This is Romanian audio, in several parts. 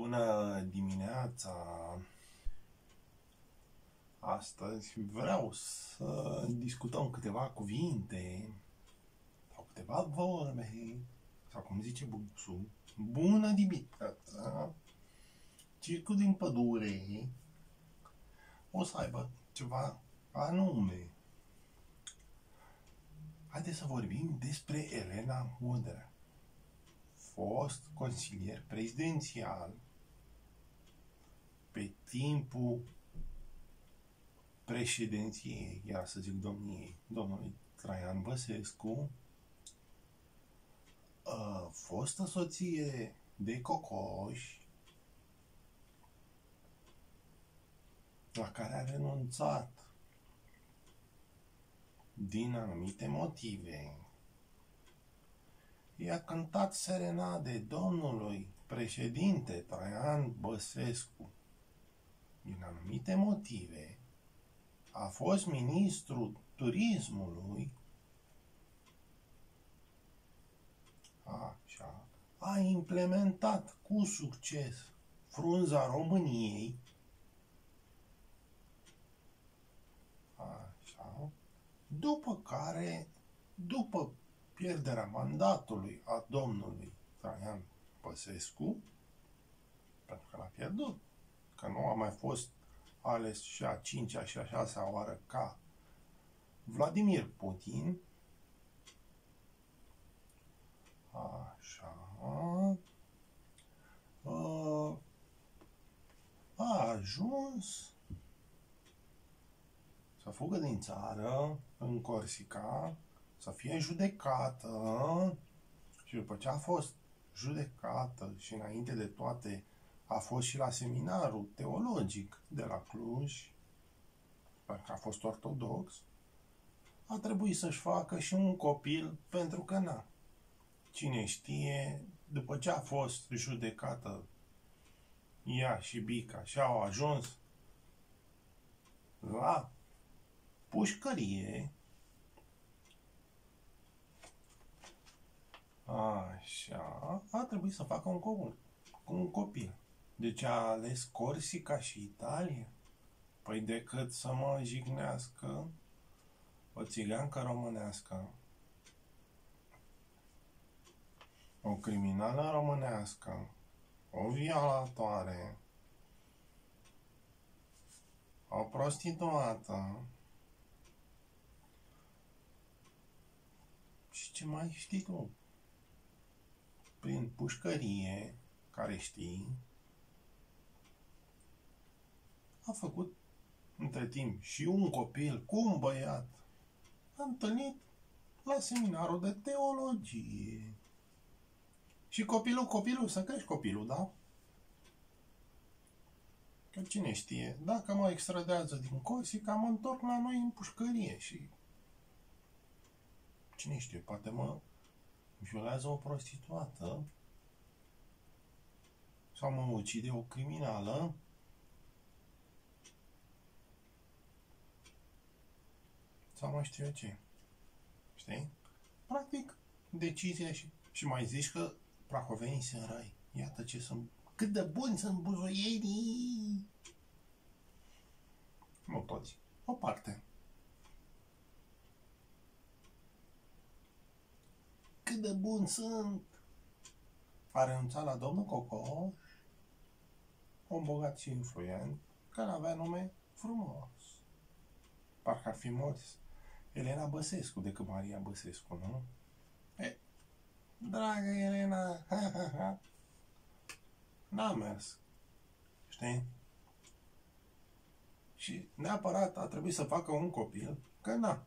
Bună dimineața! Astăzi vreau să discutăm câteva cuvinte sau câteva vorbe, sau cum zice Buxu. Bună dimineața! Circul din pădure o să aibă ceva anume. Haideți să vorbim despre Elena Udrea, fost consilier prezidențial pe timpul președinției, iar să zic domnului Traian Băsescu, fostă soție de Cocoș, la care a renunțat din anumite motive. I-a cântat serenade domnului președinte Traian Băsescu din anumite motive. A fost ministrul turismului, așa, a implementat cu succes frunza României, așa, după care, după pierderea mandatului a domnului Traian Băsescu, pentru că l-a pierdut, că nu a mai fost ales și a 5-a și a 6-a oară ca Vladimir Putin, așa, a ajuns să fugă din țară în Corsica, să fie judecată, și după ce a fost judecată și înainte de toate a fost și la seminarul teologic de la Cluj, pentru că a fost ortodox, a trebuit să-și facă și un copil, pentru că cine știe, după ce a fost judecată ea și Bica și au ajuns la pușcărie, așa, a trebuit să facă un copil. Deci a ales Corsica și Italia? Păi decât să mă jignească o țigancă românească, o criminală românească, o violatoare, o prostituată și ce mai știi tu? Prin pușcărie, care știi, a făcut între timp și un copil cu un băiat întâlnit la seminarul de teologie. Și copilul, să crești copilul, da? Că cine știe, dacă mă extradează din Corsica, mă întorc la noi în pușcărie și cine știe, poate mă violează o prostituată sau mă ucide o criminală sau mai știu eu ce. Știi? Practic, decizia și mai zici că prahovenii sunt răi. Iată ce sunt, cât de buni sunt buzoienii. Nu toți, o parte. Cât de buni sunt. A renunțat la domnul Cocoș, un bogat și influent, care avea nume frumos. Parcă ar fi mult Elena Băsescu decât Maria Băsescu, nu? Dragă Elena, n-a mers, știi? Și neapărat a trebuit să facă un copil, că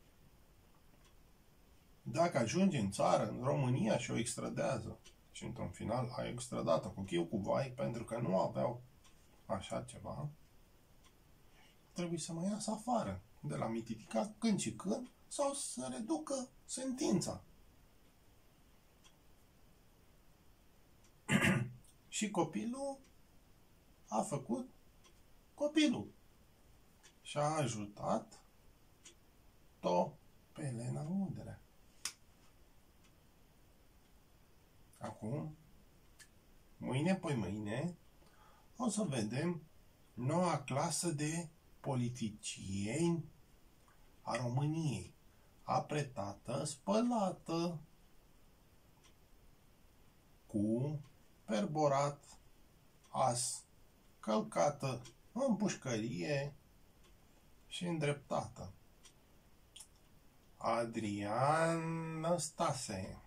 Dacă ajunge în țară, în România, și o extradează, și într-un final a extradat-o cu chiu cu vai, pentru că nu aveau așa ceva, trebuie să mă iasă afară de la Mititica când și când, sau să reducă sentința. Și copilul a făcut copilul și a ajutat-o pe Elena Udrea. Acum, mâine, poi mâine, o să vedem noua clasă de politicieni a României. Apretată, spălată, cu perborat, as, călcată în pușcărie și îndreptată. Adrian Năstase,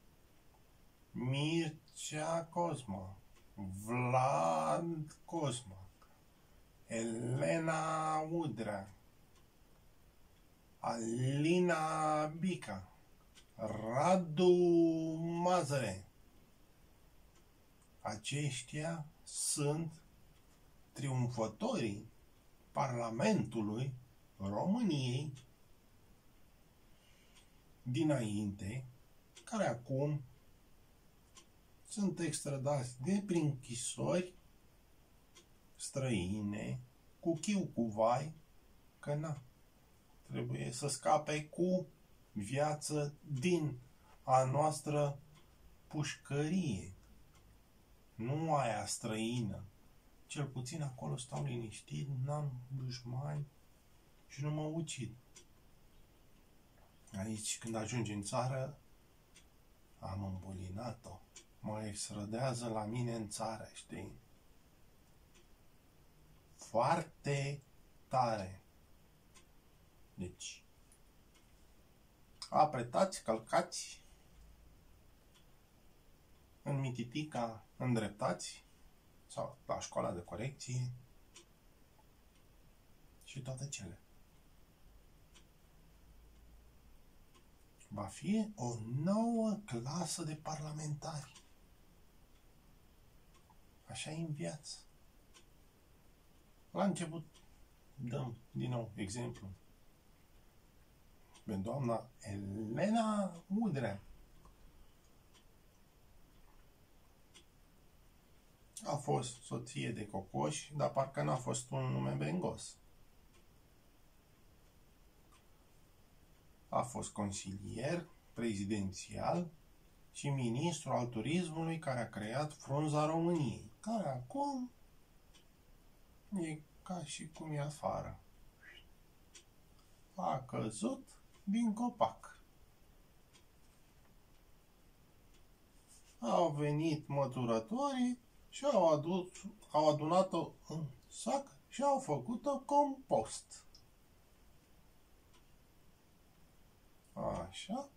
Mircea Cosma, Vlad Cosma, Elena Udrea, Alina Bica, Radu Mazăre. Aceștia sunt triumfătorii Parlamentului României dinainte, care acum sunt extradați de prin închisori străine, cu chiu, cu vai, că na, trebuie să scape cu viață din a noastră pușcărie, nu aia străină. Cel puțin acolo stau liniștit, n-am dușmani și nu mă ucid. Aici, când ajungi în țară, am îmbulinat-o. Mă extrădează la mine în țară, știi? Foarte tare. Deci, apretați, călcați, în mititica îndreptați, sau la școala de corecție și toate cele. Va fi o nouă clasă de parlamentari. Așa e în viață. La început, dăm din nou exemplu. Pe doamna Elena Udrea. A fost soție de Cocoș, dar parcă n-a fost un nume bengos. A fost consilier prezidențial și ministru al turismului care a creat Frunza României, care acum e ca și cum e afară. A căzut din copac. Au venit măturătorii și au adunat-o în sac și au făcut-o compost. Așa.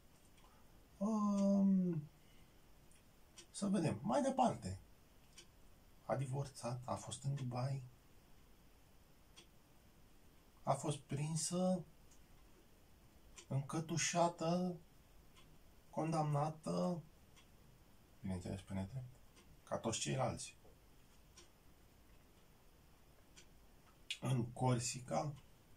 Să vedem. Mai departe. A divorțat, a fost în Dubai, a fost prinsă, încătușată, condamnată, bineînțeles pe nedrept, ca toți ceilalți. În Corsica,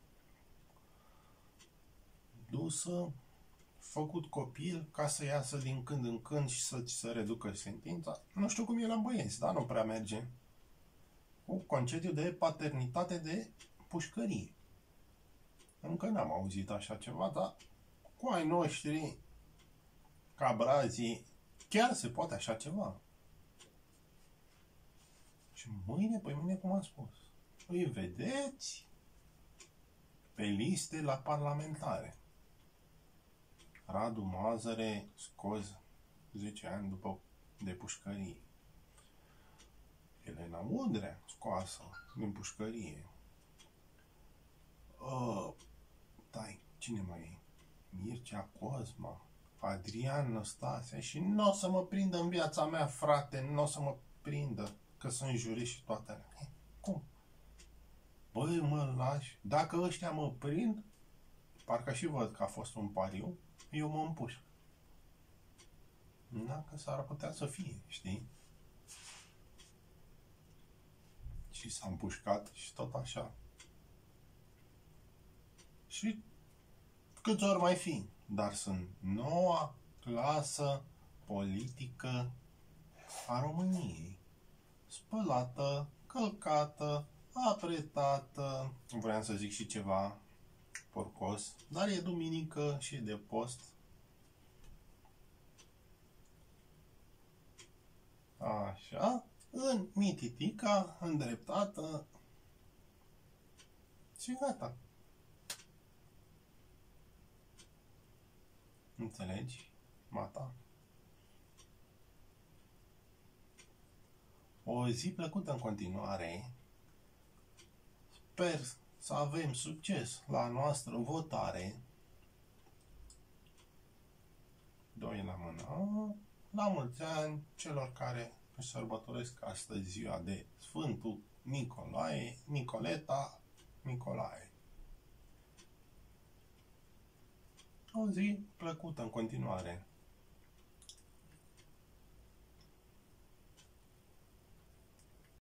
dusă, făcut copil ca să iasă din când în când și să se reducă sentința. Nu știu cum e la băieți, dar nu prea merge. Cu concediu de paternitate de pușcărie. Încă n-am auzit așa ceva, dar cu ai noștri, ca brazii, chiar se poate așa ceva. Și mâine, păi mâine, cum am spus, îi vedeți pe liste la parlamentare. Radu Mazăre scos 10 ani după de pușcărie. Elena Udrea scoasă din pușcărie. Cine mai e? Mircea Cosma, Adrian Năstase și nu o să mă prindă în viața mea, frate, nu o să mă prindă că sunt jurist și toate alea. Cum? Băi, mă lași, dacă ăștia mă prind, parcă și văd că a fost un pariu, eu mă împușc. Dacă s-ar putea să fie, știi? Și s-a împușcat și tot așa. Și câți ori mai fi, dar sunt noua clasă politică a României. Spălată, călcată, apretată, vreau să zic și ceva porcos, dar e duminică și e de post. Așa, în mititica, îndreptată și gata. Înțelegi, Mata? O zi plăcută în continuare. Sper să avem succes la noastră votare. 2 la mână. La mulți ani celor care își sărbătoresc astăzi ziua de Sfântul Nicolae, Nicoleta, Nicolae. O zi plăcută în continuare.